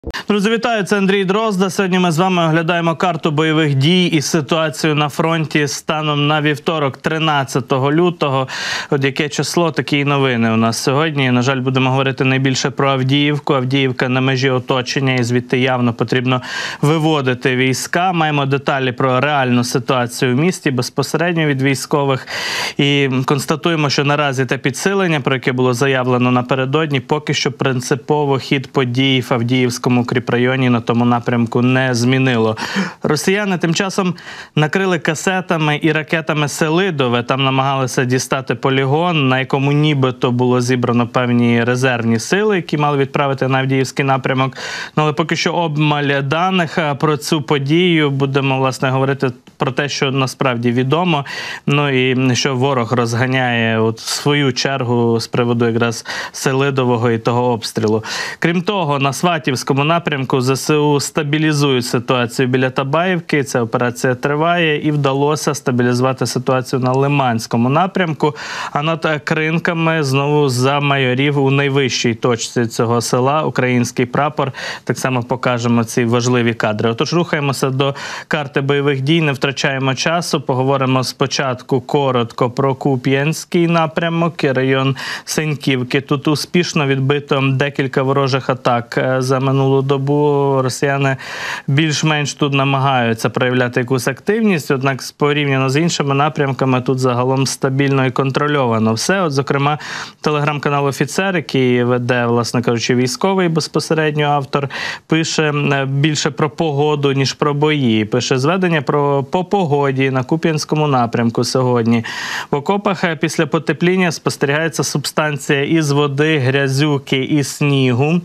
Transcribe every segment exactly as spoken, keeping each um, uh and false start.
Друзі, вітаю, це Андрій Дрозда. Сьогодні ми з вами оглядаємо карту бойових дій і ситуацію на фронті станом на вівторок, тринадцятого лютого. От яке число, такі і новини у нас сьогодні. На жаль, будемо говорити найбільше про Авдіївку. Авдіївка на межі оточення, і звідти явно потрібно виводити війська. Маємо деталі про реальну ситуацію в місті, безпосередньо від військових. І констатуємо, що наразі те підсилення, про яке було заявлено напередодні, поки що принципово хід подій в Авдіївському укріпрайоні на тому напрямку не змінило. Росіяни тим часом накрили касетами і ракетами Селидове. Там намагалися дістати полігон, на якому нібито було зібрано певні резервні сили, які мали відправити на Авдіївський напрямок. Ну, але поки що обмаль даних про цю подію. Будемо, власне, говорити про те, що насправді відомо. Ну і що ворог розганяє от в свою чергу з приводу якраз Селидового і того обстрілу. Крім того, на Сватівському напрямку ЗСУ стабілізують ситуацію біля Табаївки. Ця операція триває і вдалося стабілізувати ситуацію на Лиманському напрямку. А над Кринками знову замайорів у найвищій точці цього села український прапор. Так само покажемо ці важливі кадри. Отож, рухаємося до карти бойових дій, не втрачаємо часу. Поговоримо спочатку коротко про Куп'янський напрямок і район Сеньківки. Тут успішно відбито декілька ворожих атак за минулу добу. Росіяни більш-менш тут намагаються проявляти якусь активність, однак порівняно з іншими напрямками тут загалом стабільно і контрольовано все. От, зокрема, телеграм-канал «Офіцер», який веде, власне кажучи, військовий безпосередньо автор, пише більше про погоду, ніж про бої. Пише зведення про по погоді на Куп'янському напрямку сьогодні. В окопах після потепління спостерігається субстанція із води, грязюки і снігу.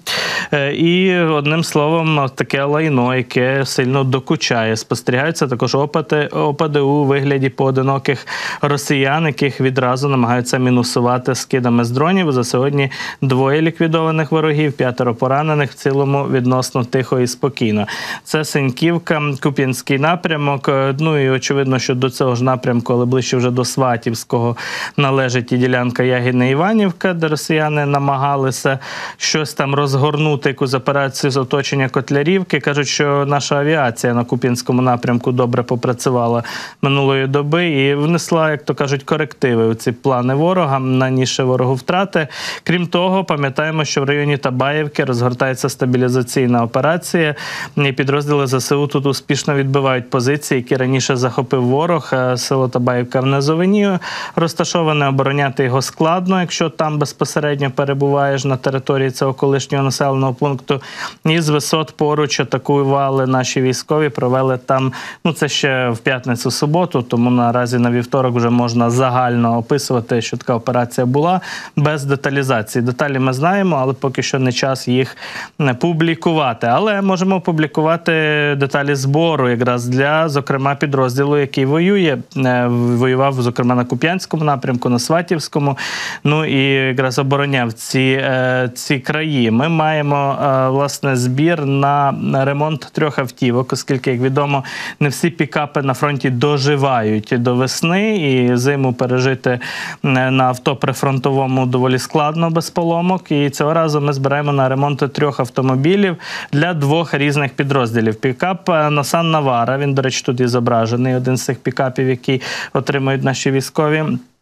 І, одним словом, таке лайно, яке сильно докучає. Спостерігаються також опади, опади у вигляді поодиноких росіян, яких відразу намагаються мінусувати скидами з дронів. За сьогодні двоє ліквідованих ворогів, п'ятеро поранених, в цілому відносно тихо і спокійно. Це Сеньківка, Куп'янський напрямок. Ну і очевидно, що до цього ж напрямку, але ближче вже до Сватівського, належить і ділянка Ягідне-Іванівка, де росіяни намагалися щось там розгорнути, якусь операцію з оточення Котлярівки. Кажуть, що наша авіація на Куп'янському напрямку добре попрацювала минулої доби і внесла, як то кажуть, корективи у ці плани ворога, нанісши ворогу втрати. Крім того, пам'ятаємо, що в районі Табаївки розгортається стабілізаційна операція. І підрозділи ЗСУ тут успішно відбивають позиції, які раніше захопив ворог. Село Табаївка в низовині розташоване, обороняти його складно, якщо там безпосередньо перебуваєш на території цього колишнього населеного пункту. І з висот поруч атакували наші військові, провели там, ну це ще в п'ятницю-суботу, тому наразі на вівторок вже можна загально описувати, що така операція була, без деталізації. Деталі ми знаємо, але поки що не час їх публікувати. Але можемо публікувати деталі збору якраз для, зокрема, підрозділу, який воює. Воював, зокрема, на Куп'янському напрямку, на Сватівському, ну і якраз обороняв ці, ці краї. Ми маємо, власне, збір на ремонт трьох автівок, оскільки, як відомо, не всі пікапи на фронті доживають до весни, і зиму пережити на авто прифронтовому доволі складно без поломок. І цього разу ми збираємо на ремонт трьох автомобілів для двох різних підрозділів. Пікап Nissan Navara, він, до речі, тут і зображений, один з цих пікапів, які отримують наші військові.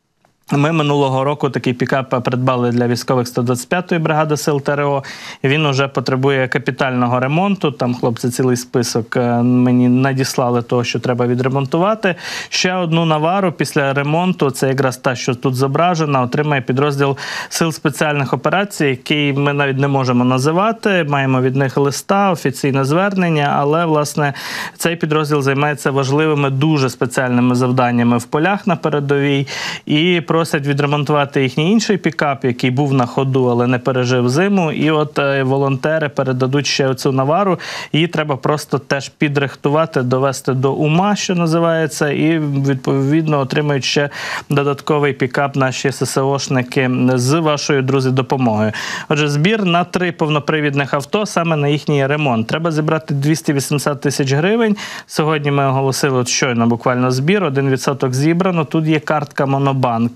Ми минулого року такий пікап придбали для військових сто двадцять п'ятої бригади сил ТРО. Він уже потребує капітального ремонту. Там хлопці цілий список мені надіслали того, що треба відремонтувати. Ще одну Навару після ремонту, це якраз та, що тут зображена, отримає підрозділ Сил спеціальних операцій, який ми навіть не можемо називати. Маємо від них листа, офіційне звернення, але, власне, цей підрозділ займається важливими, дуже спеціальними завданнями в полях на передовій. І просять відремонтувати їхній інший пікап, який був на ходу, але не пережив зиму. І от волонтери передадуть ще оцю Навару. Її треба просто теж підрихтувати, довести до ума, що називається, і відповідно отримають ще додатковий пікап наші ССОшники з вашою, друзі, допомогою. Отже, збір на три повнопривідних авто саме на їхній ремонт. Треба зібрати двісті вісімдесят тисяч гривень. Сьогодні ми оголосили от щойно буквально збір, один відсоток зібрано. Тут є картка Монобанки.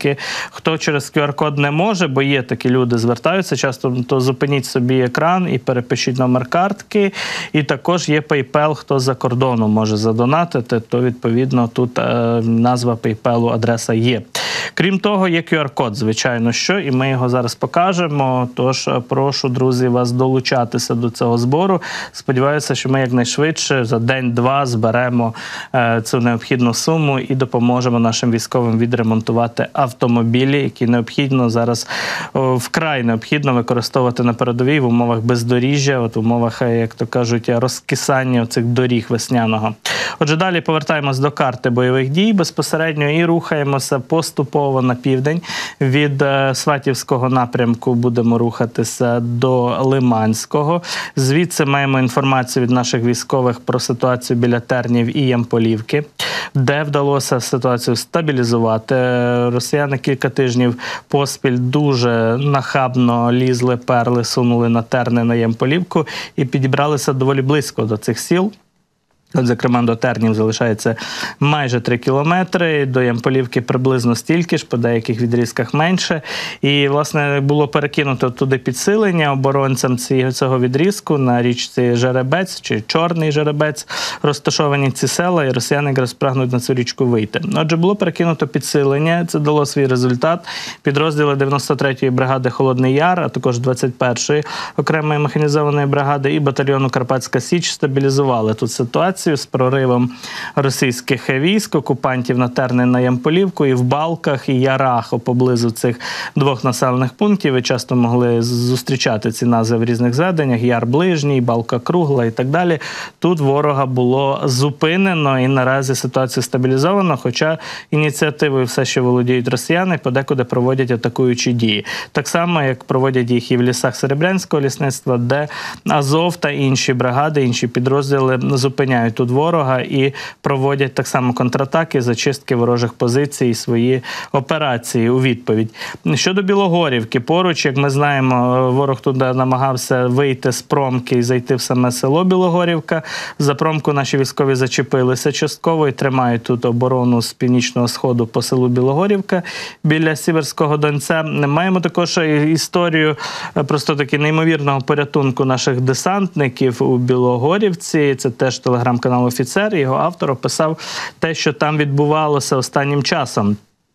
все-таки, хто через ку ар код не може, бо є такі люди, звертаються часто, то зупиніть собі екран і перепишіть номер картки. І також є PayPal, хто за кордоном може задонатити, то відповідно тут е, назва PayPal, адреса є. Крім того, є ку ар код, звичайно, що, і ми його зараз покажемо. Тож прошу, друзі, вас долучатися до цього збору. Сподіваюся, що ми якнайшвидше за день-два зберемо е, цю необхідну суму і допоможемо нашим військовим відремонтувати автомобілі, які необхідно зараз, о, вкрай необхідно використовувати на передовій в умовах бездоріжжя, от в умовах, як то кажуть, розкисання цих доріг весняного. Отже, далі повертаємось до карти бойових дій безпосередньо і рухаємося поступово на південь. Від Сватівського напрямку будемо рухатися до Лиманського. Звідси маємо інформацію від наших військових про ситуацію біля Тернів і Ямполівки, де вдалося ситуацію стабілізувати. Росіяни кілька тижнів поспіль дуже нахабно лізли, перли, сунули на Терни, на Ямполівку і підібралися доволі близько до цих сіл. От, зокрема, до Тернів залишається майже три кілометри, до Ямполівки приблизно стільки ж, по деяких відрізках менше. І, власне, було перекинуто туди підсилення оборонцям цього відрізку на річці Жеребець, чи Чорний Жеребець, розташовані ці села, і росіяни якраз прагнуть на цю річку вийти. Отже, було перекинуто підсилення, це дало свій результат. Підрозділи дев'яносто третьої бригади Холодний Яр, а також двадцять першої окремої механізованої бригади і батальйону Карпатська Січ стабілізували тут ситуацію з проривом російських військ, окупантів на Терни, на Ямполівку, і в Балках, і Ярах поблизу цих двох населених пунктів. Ви часто могли зустрічати ці назви в різних зведеннях: Яр Ближній, Балка Кругла і так далі. Тут ворога було зупинено і наразі ситуація стабілізована, хоча ініціативою все ще володіють росіяни, подекуди проводять атакуючі дії. Так само, як проводять їх і в лісах Серебрянського лісництва, де Азов та інші бригади, інші підрозділи зупиняють тут ворога і проводять так само контратаки, зачистки ворожих позицій і свої операції у відповідь. Щодо Білогорівки, поруч, як ми знаємо, ворог туди намагався вийти з промки і зайти в саме село Білогорівка. За промку наші військові зачепилися частково і тримають тут оборону з північного сходу по селу Білогорівка біля Сіверського Донця. Маємо також історію просто таки неймовірного порятунку наших десантників у Білогорівці. Це теж телеграм-канал «Офіцер». Його автор описав те, що там відбувалося останнім часом.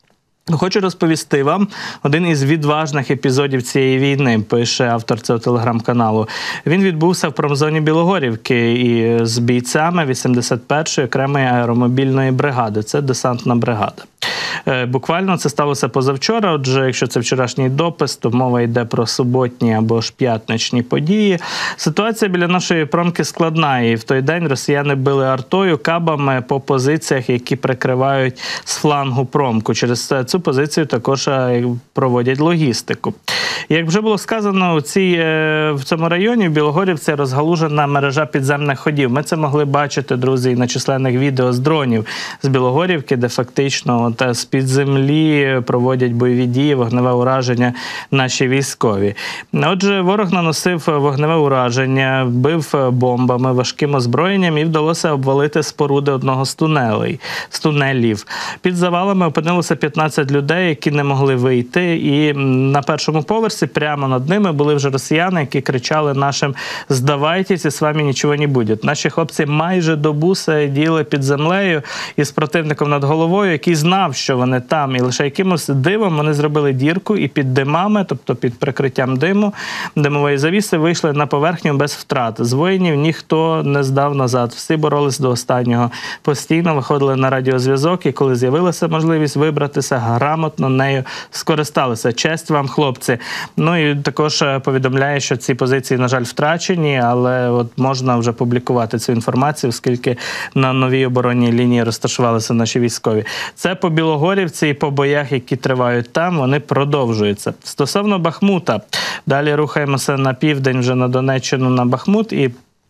Хочу розповісти вам один із відважних епізодів цієї війни, пише автор цього телеграм-каналу. Він відбувся в промзоні Білогорівки і з бійцями вісімдесят першої окремої аеромобільної бригади. Це десантна бригада. Буквально це сталося позавчора, отже, якщо це вчорашній допис, то мова йде про суботні або ж п'ятничні події. Ситуація біля нашої промки складна, і в той день росіяни били артою, кабами по позиціях, які прикривають з флангу промку. Через цю позицію також проводять логістику. Як вже було сказано, у цій, в цьому районі, в Білогорівці, розгалужена мережа підземних ходів. Ми це могли бачити, друзі, і на численних відео з дронів з Білогорівки, де фактично от, з-під землі проводять бойові дії, вогневе ураження наші військові. Отже, ворог наносив вогневе ураження, бив бомбами, важким озброєнням і вдалося обвалити споруди одного з тунелей, з тунелів. Під завалами опинилося п'ятнадцять людей, які не могли вийти, і на першому поверсі прямо над ними були вже росіяни, які кричали нашим «Здавайтесь, і з вами нічого не буде». Наші хлопці майже добу сиділи під землею із противником над головою, який знав, що вони там, і лише якимось дивом вони зробили дірку і під димами, тобто під прикриттям диму, димової завіси, вийшли на поверхню без втрат. З воїнів ніхто не здав назад, всі боролись до останнього. Постійно виходили на радіозв'язок, і коли з'явилася можливість вибратися, грамотно нею скористалися. Честь вам, хлопці! Ну і також повідомляє, що ці позиції, на жаль, втрачені, але от можна вже публікувати цю інформацію, оскільки на новій оборонній лінії розташувалися наші військові. Це по Білогорівці і по боях, які тривають там, вони продовжуються. Стосовно Бахмута, далі рухаємося на південь, вже на Донеччину, на Бахмут, і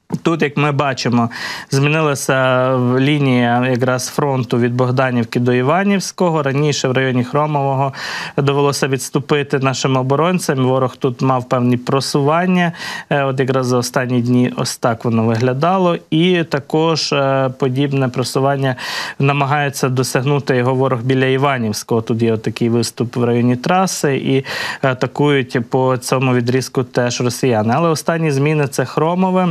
Тут, як ми бачимо, змінилася лінія якраз фронту від Богданівки до Іванівського. Раніше в районі Хромового довелося відступити нашим оборонцям. Ворог тут мав певні просування. От якраз за останні дні ось так воно виглядало. І також подібне просування намагається досягнути його ворог біля Іванівського. Тут є такий виступ в районі траси і атакують по цьому відрізку теж росіяни. Але останні зміни – це Хромове.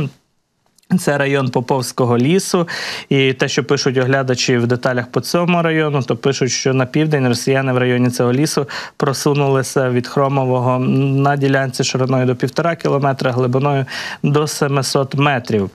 Це район Поповського лісу, і те, що пишуть оглядачі в деталях по цьому району, то пишуть, що на південь росіяни в районі цього лісу просунулися від Хромового на ділянці шириною до півтора кілометра, глибиною до семисот метрів.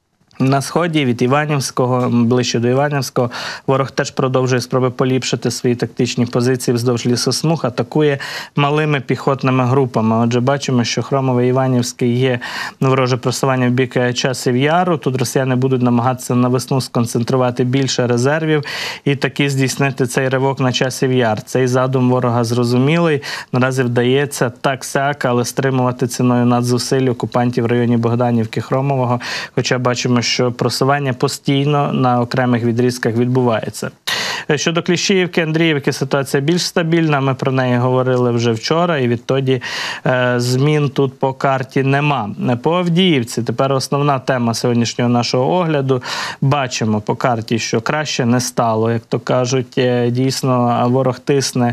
На сході від Іванівського, ближче до Іванівського, ворог теж продовжує спроби поліпшити свої тактичні позиції вздовж лісосмуг, атакує малими піхотними групами. Отже, бачимо, що Хромове і Іванівське є вороже просування в бік Часів Яру. Тут росіяни будуть намагатися на весну сконцентрувати більше резервів і таки здійснити цей ривок на Часів Яр. Цей задум ворога зрозумілий. Наразі вдається так-сяк, але стримувати ціною надзусиль окупантів в районі Богданівки, Хромового, хоча бачимо, що просування постійно на окремих відрізках відбувається. Щодо Кліщіївки, Андріївки ситуація більш стабільна, ми про неї говорили вже вчора, і відтоді е, змін тут по карті нема. По Авдіївці, тепер основна тема сьогоднішнього нашого огляду, бачимо по карті, що краще не стало, як то кажуть, дійсно ворог тисне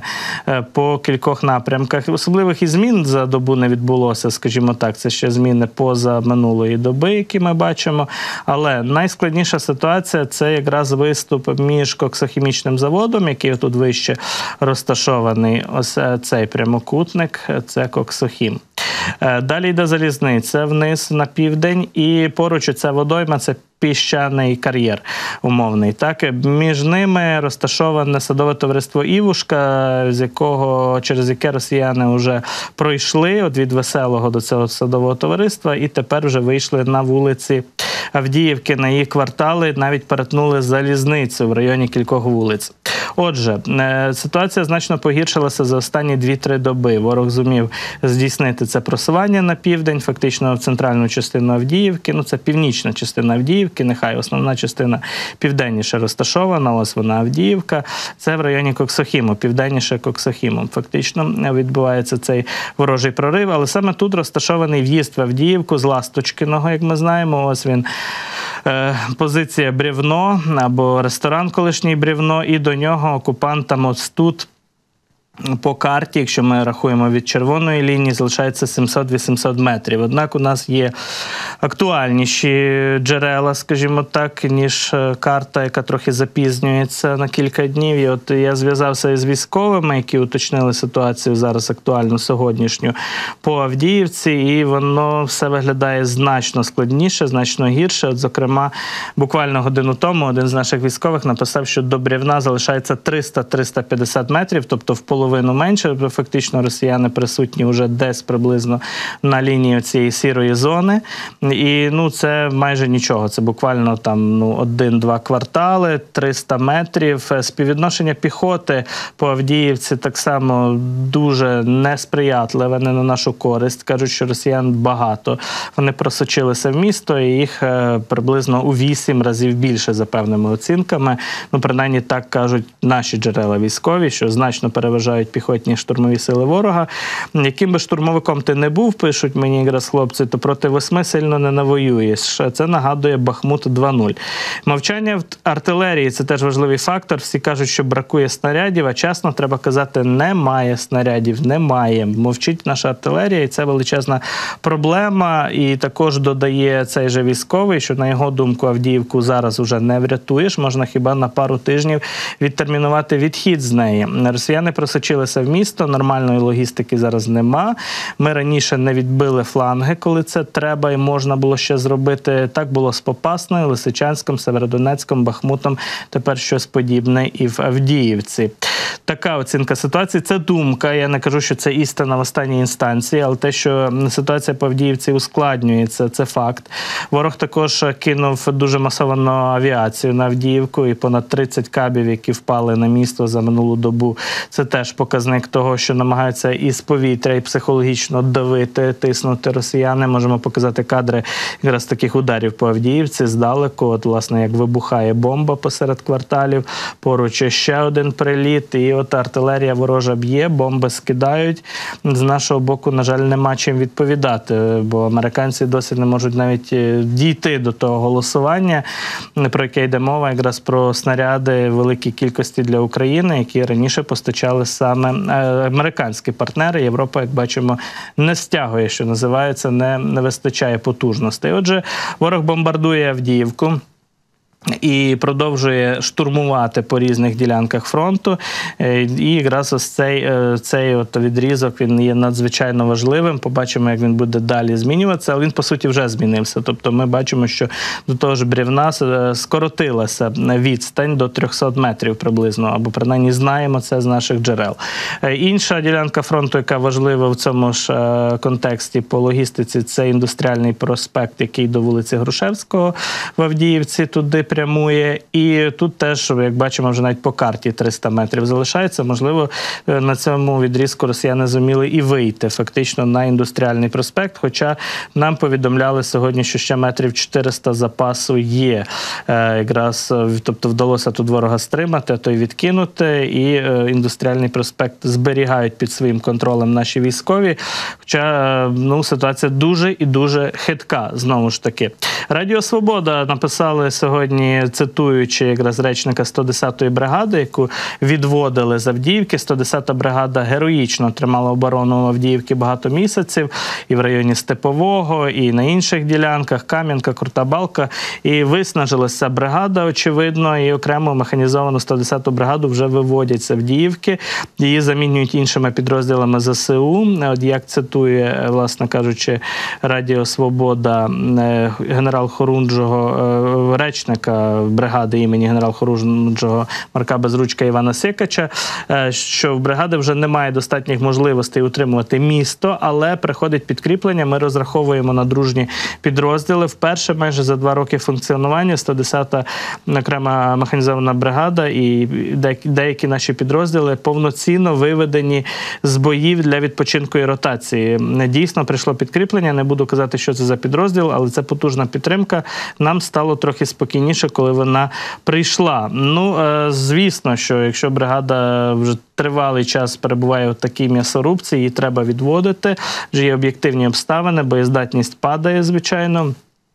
по кількох напрямках. Особливих і змін за добу не відбулося, скажімо так, це ще зміни поза минулої доби, які ми бачимо, але найскладніша ситуація – це якраз виступ між коксохімічним заводом, який тут вище розташований, ось цей прямокутник, це Коксохім. Далі йде залізниця вниз на південь, і поруч ця водойма – це піщаний кар'єр умовний. Так, між ними розташоване садове товариство «Івушка», з якого, через яке росіяни вже пройшли от від Веселого до цього садового товариства і тепер вже вийшли на вулиці Авдіївки, на її квартали, навіть перетнули залізницю в районі кількох вулиць. Отже, ситуація значно погіршилася за останні дві-три доби. Ворог зумів здійснити це просування на південь, фактично в центральну частину Авдіївки. Ну, це північна частина Авдіївки, нехай основна частина південніше розташована, ось вона Авдіївка. Це в районі Коксохіму, південніше Коксохіму. Фактично відбувається цей ворожий прорив, але саме тут розташований в'їзд в Авдіївку з Ласточкиного, як ми знаємо. Ось він, позиція Бревно, або ресторан колишній Бревно, і до нього окупантам ось тут по карті, якщо ми рахуємо від червоної лінії, залишається сімсот-вісімсот метрів. Однак у нас є актуальніші джерела, скажімо так, ніж карта, яка трохи запізнюється на кілька днів. І от я зв'язався із військовими, які уточнили ситуацію зараз актуальну сьогоднішню по Авдіївці, і воно все виглядає значно складніше, значно гірше. От, зокрема, буквально годину тому один з наших військових написав, що до Бревна залишається триста-триста п'ятдесят метрів, тобто в половину менше. Фактично росіяни присутні вже десь приблизно на лінії цієї сірої зони. І ну, це майже нічого. Це буквально там ну, один-два квартали, триста метрів. Співвідношення піхоти по Авдіївці так само дуже несприятливе, не на нашу користь. Кажуть, що росіян багато. Вони просочилися в місто, і їх приблизно у вісім разів більше, за певними оцінками. Ну, принаймні так кажуть наші джерела військові, що значно переважають піхотні штурмові сили ворога. Яким би штурмовиком ти не був, пишуть мені якраз хлопці, то проти восьми сильно не навоюєш. Це нагадує Бахмут два нуль. Мовчання в артилерії – це теж важливий фактор. Всі кажуть, що бракує снарядів, а чесно треба казати, немає снарядів, немає. Мовчить наша артилерія, і це величезна проблема. І також додає цей же військовий, що на його думку Авдіївку зараз уже не врятуєш, можна хіба на пару тижнів відтермінувати відхід з неї. Росіяни просочилися в місто, нормальної логістики зараз нема. Ми раніше не відбили фланги, коли це треба і можна було ще зробити. Так було з Попасною, Лисичанськом, Северодонецьком, Бахмутом. Тепер щось подібне і в Авдіївці. така оцінка ситуації. Це думка, я не кажу, що це істина в останній інстанції, але те, що ситуація по Авдіївці ускладнюється, це факт. Ворог також кинув дуже масовану авіацію на Авдіївку і понад тридцять кабів, які впали на місто за минулу добу. Це теж показник того, що намагаються із повітря і психологічно давити, тиснути росіяни. Можемо показати кадри якраз таких ударів по Авдіївці здалеку. От, власне, як вибухає бомба посеред кварталів, поруч ще один приліт, і от артилерія ворожа б'є, бомби скидають. З нашого боку, на жаль, нема чим відповідати, бо американці досі не можуть навіть дійти до того голосування, про яке йде мова, якраз про снаряди великій кількості для України, які раніше постачали саме американські партнери. Європа, як бачимо, не стягує, що називається, не, не вистачає потужностей. Отже, ворог бомбардує Авдіївку і продовжує штурмувати по різних ділянках фронту. І якраз ось цей, цей от відрізок, він є надзвичайно важливим. Побачимо, як він буде далі змінюватися, але він, по суті, вже змінився. Тобто ми бачимо, що до того ж Брівна скоротилася відстань до трьохсот метрів приблизно, або принаймні знаємо це з наших джерел. Інша ділянка фронту, яка важлива в цьому ж контексті по логістиці, це індустріальний проспект, який до вулиці Грушевського в Авдіївці туди прямує. І тут теж, як бачимо, вже навіть по карті триста метрів залишається. Можливо, на цьому відрізку росіяни зуміли і вийти фактично на індустріальний проспект, хоча нам повідомляли сьогодні, що ще метрів чотириста запасу є. Якраз, тобто вдалося тут ворога стримати, а то й відкинути, і індустріальний проспект зберігають під своїм контролем наші військові. Хоча, ну, ситуація дуже і дуже хитка, знову ж таки. Радіо Свобода написали сьогодні, цитуючи якраз речника сто десятої бригади, яку відводили з Авдіївки. сто десята бригада героїчно тримала оборону в Авдіївці багато місяців, і в районі Степового, і на інших ділянках, Кам'янка, Крута Балка. І виснажилася бригада, очевидно, і окремо механізовану сто десяту бригаду вже виводять з Авдіївки. Її замінюють іншими підрозділами зе се у. От як цитує, власне кажучи, Радіо Свобода генерал Хорунжого, речника бригади імені генерал-хорунжого Марка Безручка Івана Сикача, що в бригади вже немає достатніх можливостей утримувати місто, але приходить підкріплення, ми розраховуємо на дружні підрозділи. Вперше майже за два роки функціонування сто десята окрема механізована бригада і деякі наші підрозділи повноцінно виведені з боїв для відпочинку і ротації. Дійсно прийшло підкріплення, не буду казати, що це за підрозділ, але це потужна підтримка. Нам стало трохи спокійніше, коли вона прийшла. Ну, звісно, що якщо бригада вже тривалий час перебуває в такій м'ясорубці, її треба відводити, вже є об'єктивні обставини, боєздатність падає, звичайно.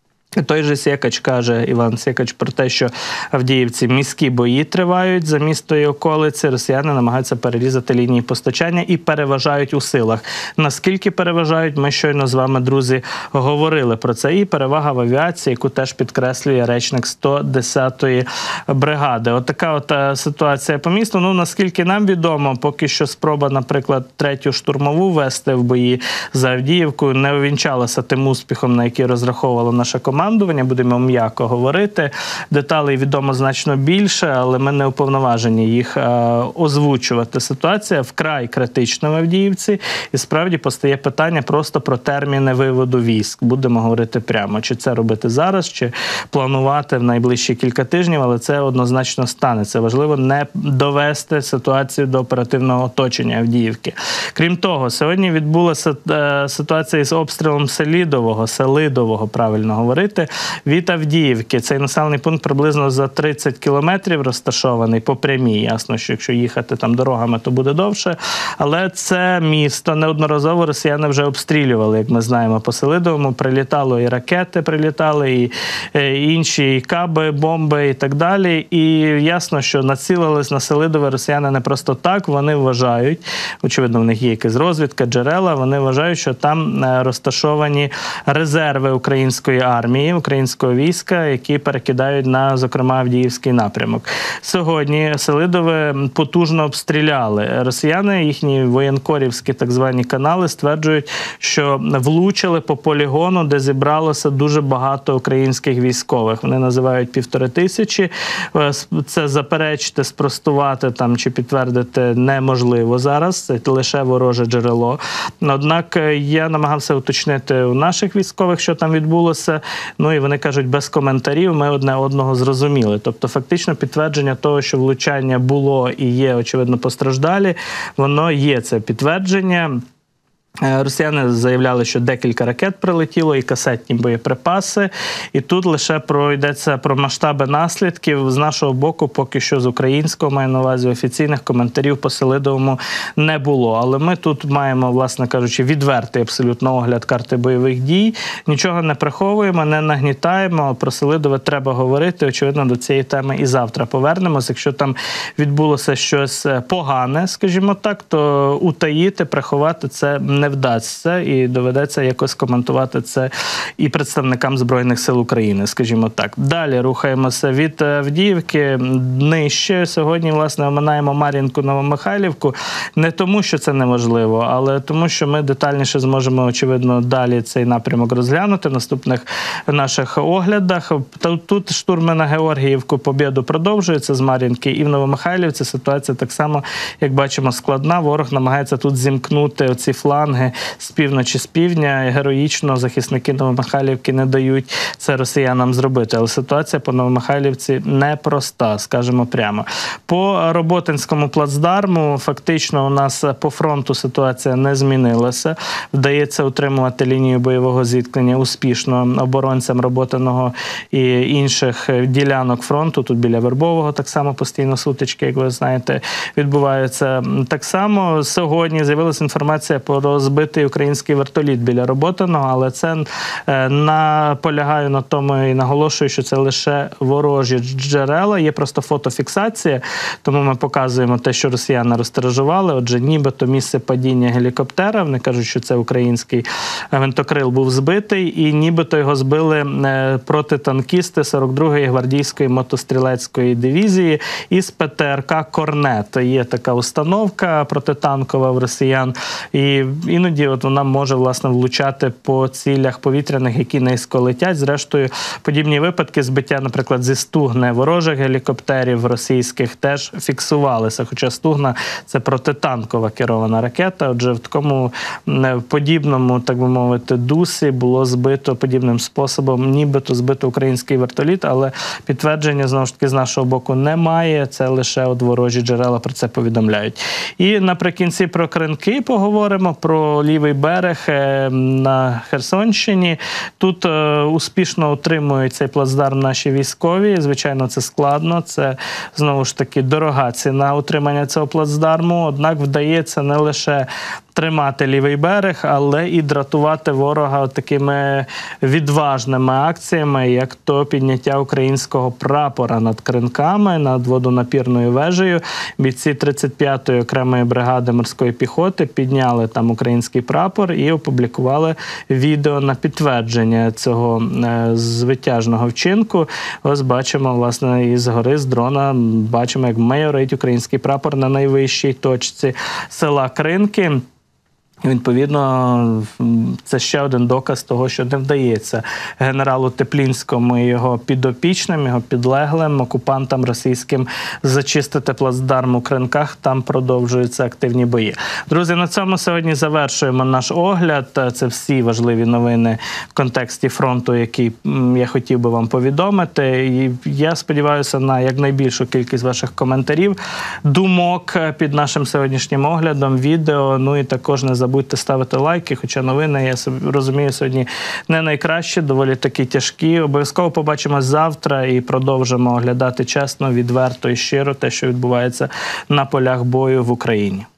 Той же Сікач каже, Іван Сікач, про те, що в Авдіївці міські бої тривають за місто і околиці, росіяни намагаються перерізати лінії постачання і переважають у силах. Наскільки переважають, ми щойно з вами, друзі, говорили про це. І перевага в авіації, яку теж підкреслює речник сто десятої бригади. От така от ситуація по місту. Ну, наскільки нам відомо, поки що спроба, наприклад, третю штурмову вести в бої за Авдіївкою не увінчалася тим успіхом, на який розраховувала наша команда. Будемо м'яко говорити. Деталей відомо значно більше, але ми не уповноважені їх е, озвучувати. Ситуація вкрай критична в Авдіївці. І справді постає питання просто про терміни виводу військ. Будемо говорити прямо. Чи це робити зараз, чи планувати в найближчі кілька тижнів, але це однозначно станеться. Важливо не довести ситуацію до оперативного оточення Авдіївки. Крім того, сьогодні відбулася е, ситуація з обстрілом Селидового, Селидового, правильно говорити, від Авдіївки. Цей населений пункт приблизно за тридцять кілометрів розташований по прямій. Ясно, що якщо їхати там дорогами, то буде довше. Але це місто неодноразово росіяни вже обстрілювали, як ми знаємо, по Селидовому. Прилітало і ракети, прилітали, і, і інші і каби, бомби і так далі. І ясно, що націлились на Селидове росіяни не просто так. Вони вважають, очевидно, в них є якась розвідка, джерела, вони вважають, що там розташовані резерви української армії, армії, українського війська, які перекидають на, зокрема, Авдіївський напрямок. Сьогодні Селидове потужно обстріляли. Росіяни, їхні воєнкорівські так звані канали, стверджують, що влучили по полігону, де зібралося дуже багато українських військових. Вони називають півтори тисячі. Це заперечити, спростувати там чи підтвердити неможливо зараз. Це лише вороже джерело. Однак я намагався уточнити у наших військових, що там відбулося. Ну і вони кажуть, без коментарів, ми одне одного зрозуміли. Тобто фактично підтвердження того, що влучання було і є, очевидно, постраждалі, воно є, це підтвердження. Росіяни заявляли, що декілька ракет прилетіло і касетні боєприпаси. І тут лише про, йдеться про масштаби наслідків. З нашого боку, поки що з українського, маю на увазі, офіційних коментарів по Селидовому не було. Але ми тут маємо, власне кажучи, відвертий абсолютно огляд карти бойових дій. Нічого не приховуємо, не нагнітаємо. Про Селидове треба говорити. Очевидно, до цієї теми і завтра повернемось. Якщо там відбулося щось погане, скажімо так, то утаїти, приховати це не вдасться, і доведеться якось коментувати це і представникам Збройних сил України, скажімо так. Далі рухаємося від Авдіївки нижче. Сьогодні, власне, оминаємо Мар'їнку, Новомихайлівку. Не тому, що це неможливо, але тому, що ми детальніше зможемо, очевидно, далі цей напрямок розглянути в наступних наших оглядах. Тут штурми на Георгіївку, Побєду продовжуються з Мар'їнки, і в Новомихайлівці ситуація так само, як бачимо, складна. Ворог намагається тут зімкнути оці фланги з півночі, з півдня. Героїчно захисники Новомихайлівки не дають це росіянам зробити. Але ситуація по Новомихайлівці непроста, скажемо прямо. По Роботинському плацдарму фактично у нас по фронту ситуація не змінилася. Вдається утримувати лінію бойового зіткнення успішно оборонцям Роботиного і інших ділянок фронту. Тут біля Вербового так само постійно сутички, як ви знаєте, відбуваються. Так само сьогодні з'явилася інформація про збитий український вертоліт біля Роботиного, але це е, наполягаю на тому і наголошую, що це лише ворожі джерела, є просто фотофіксація, тому ми показуємо те, що росіяни розтиражували. Отже, нібито місце падіння гелікоптера, вони кажуть, що це український гвинтокрил був збитий, і нібито його збили е, протитанкісти сорок другої гвардійської мотострілецької дивізії із ПТРК «Корнет». Є така установка протитанкова в росіян, і іноді от вона може, власне, влучати по цілях повітряних, які низько летять. Зрештою, подібні випадки збиття, наприклад, зі Стугни ворожих гелікоптерів російських теж фіксувалися. Хоча Стугна – це протитанкова керована ракета. Отже, в такому подібному, так би мовити, дусі було збито подібним способом, нібито збито український вертоліт, але підтвердження, знову ж таки, з нашого боку немає. Це лише от ворожі джерела про це повідомляють. І наприкінці про Кринки поговоримо, про лівий берег на Херсонщині. Тут успішно утримують цей плацдарм наші військові. Звичайно, це складно. Це, знову ж таки, дорога ціна утримання цього плацдарму. Однак вдається не лише тримати лівий берег, але і дратувати ворога такими відважними акціями, як то підняття українського прапора над Кринками, над водонапірною вежею. Бійці тридцять п'ятої окремої бригади морської піхоти підняли там український прапор і опублікували відео на підтвердження цього звитяжного вчинку. Ось бачимо, власне, із гори, з дрона, бачимо, як майорить український прапор на найвищій точці села Кринки. Відповідно, це ще один доказ того, що не вдається генералу Теплінському і його підопічним, його підлеглим, окупантам російським зачистити плацдарм у Кринках. Там продовжуються активні бої. Друзі, на цьому сьогодні завершуємо наш огляд. Це всі важливі новини в контексті фронту, які я хотів би вам повідомити. І я сподіваюся на якнайбільшу кількість ваших коментарів, думок під нашим сьогоднішнім оглядом, відео. Ну і також не забудьте Будьте ставити лайки, хоча новини, я розумію, сьогодні не найкращі, доволі такі тяжкі. Обов'язково побачимось завтра і продовжимо оглядати чесно, відверто і щиро те, що відбувається на полях бою в Україні.